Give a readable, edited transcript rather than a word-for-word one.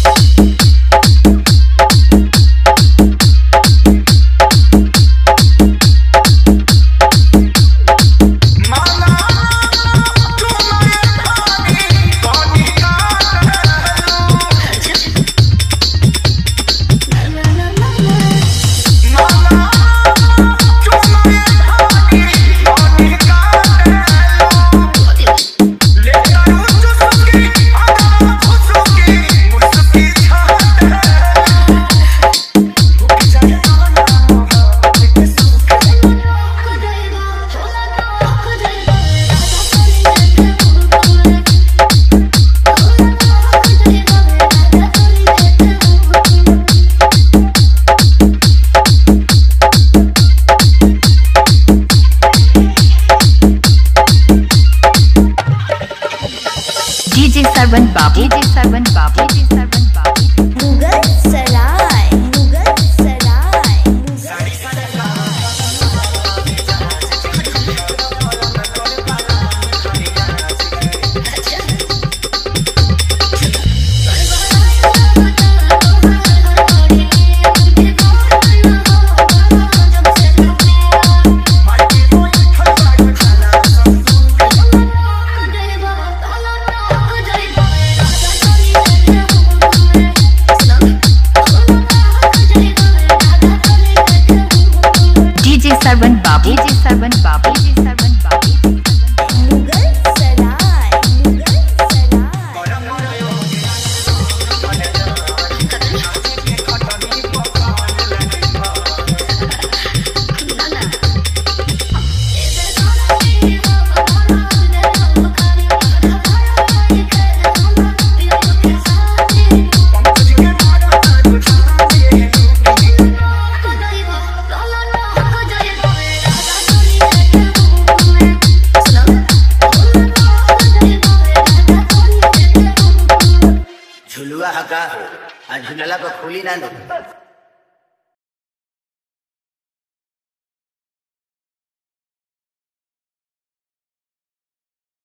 DJ सरवन बाबू, DJ सरवन बाबू, डीजे सरवन बाबू। मुगल सराय, मुगल सराय। सरवन बाबू, डीजे सरवन बाबू, डीजे सरवन बाबू। मुगल सराय, मुगल झुलुआ हका झुलला पर खुली ना।